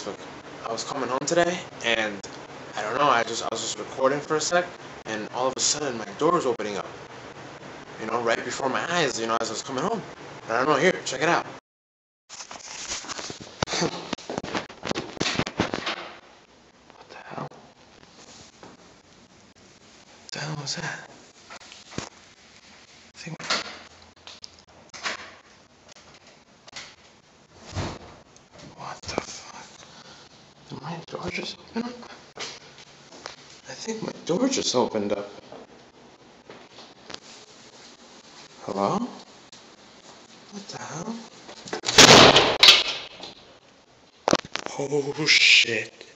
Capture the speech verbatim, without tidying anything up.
look. I was coming home today, and I don't know. I just I was just recording for a sec, and all of a sudden my door was opening up. You know, right before my eyes. You know, as I was coming home. And I don't know. Here, check it out. What the hell? What the hell was that? I think. What the fuck? Did my door just open up? I think my door just opened up. Hello? What the hell? Oh shit.